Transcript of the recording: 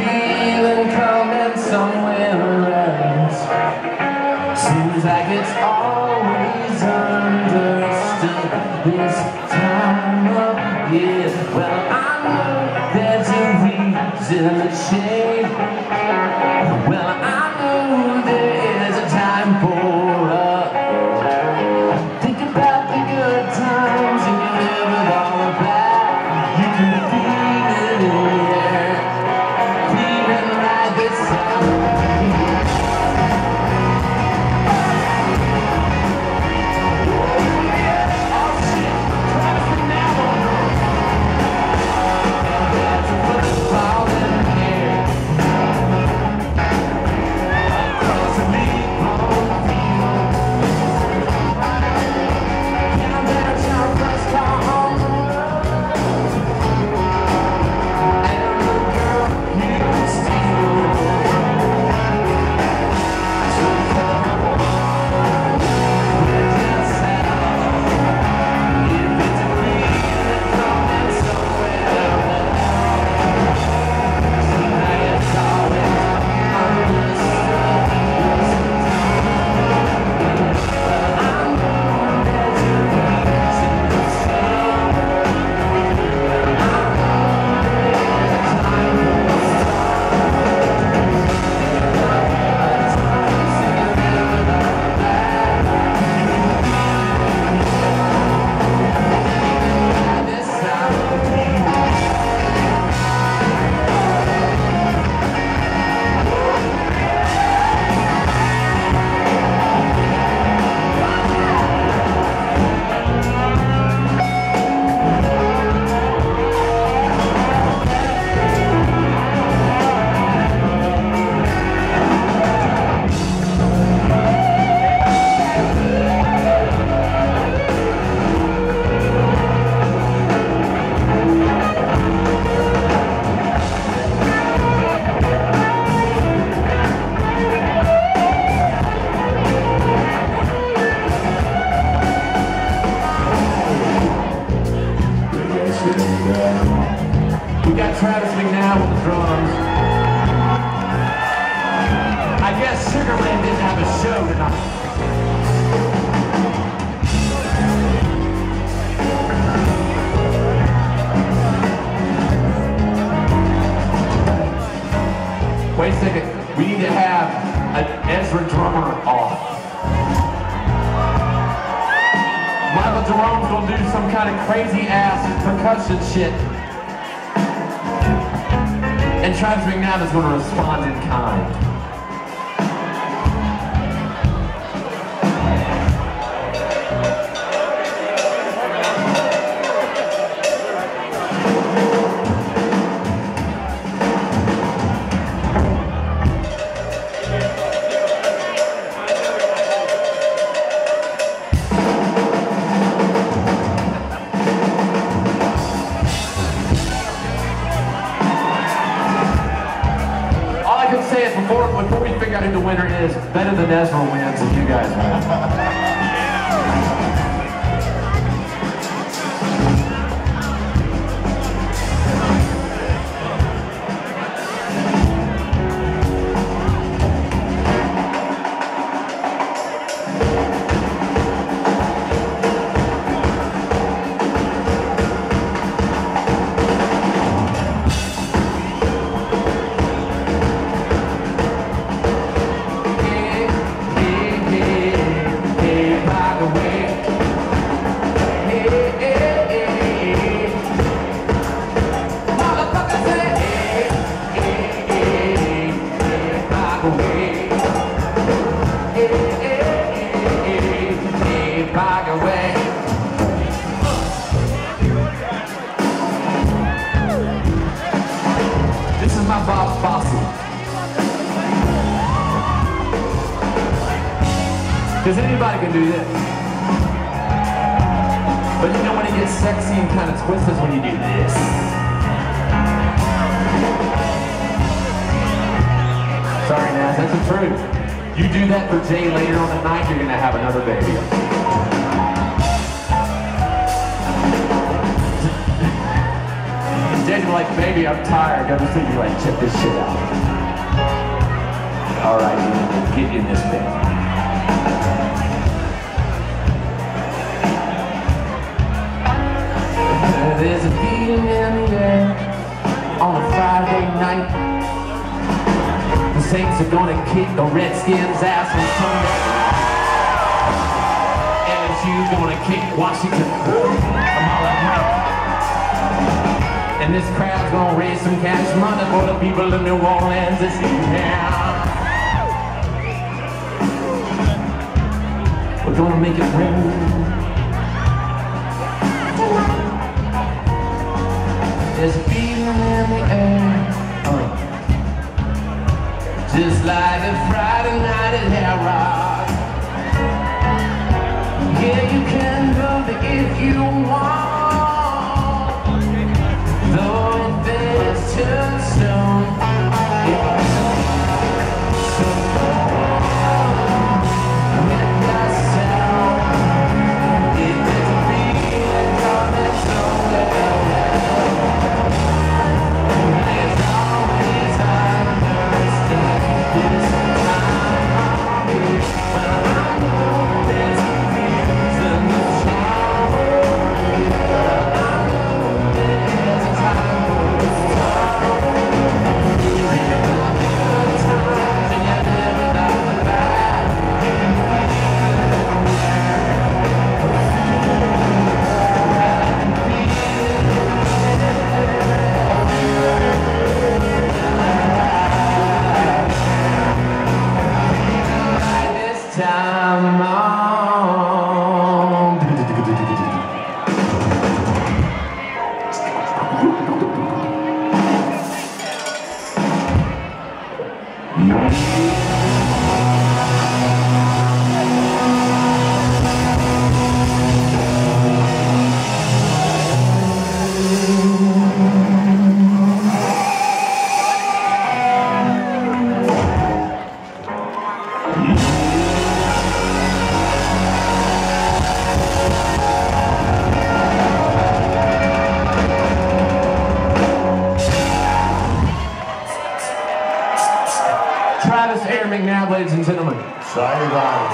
feeling coming somewhere else. Seems like it's always understood this time of year. Well, I know there's a reason to change. Well, I know there is a time for us. Think about the good times and you live it all back. You can feel it in the air, feeling like this time of year. We got Travis McNabb with the drums. I guess Sugarland didn't have a show tonight. Wait a second, we need to have an Ezra drummer off. Michael Jerome's gonna do some kind of crazy ass percussion shit. And Travis McNabb is gonna respond in kind. Before we figure out who the winner is, better than Ezra wins and you guys win. Because anybody can do this. But you know when it gets sexy and kind of twisted is when you do this. Sorry, Naz, that's the truth. You do that for Jay later on the night, you're going to have another baby. Jay's like, baby, I'm tired. Go to sleep. You're like, check this shit out. All right, get in this bed. There's a feeling in the air on a Friday night. The Saints are gonna kick the Redskins' ass on Sunday. LSU's gonna kick Washington tomorrow night. And this crowd's gonna raise some cash money for the people in New Orleans this evening. We're gonna make it rain. There's a feeling in the air, just like a Friday night at Harrah. Yeah, you can love it if you want, though it feels too soon. So with yourself, if there's a feeling coming somewhere. Time on. McNabb, ladies and gentlemen. Sorry about it.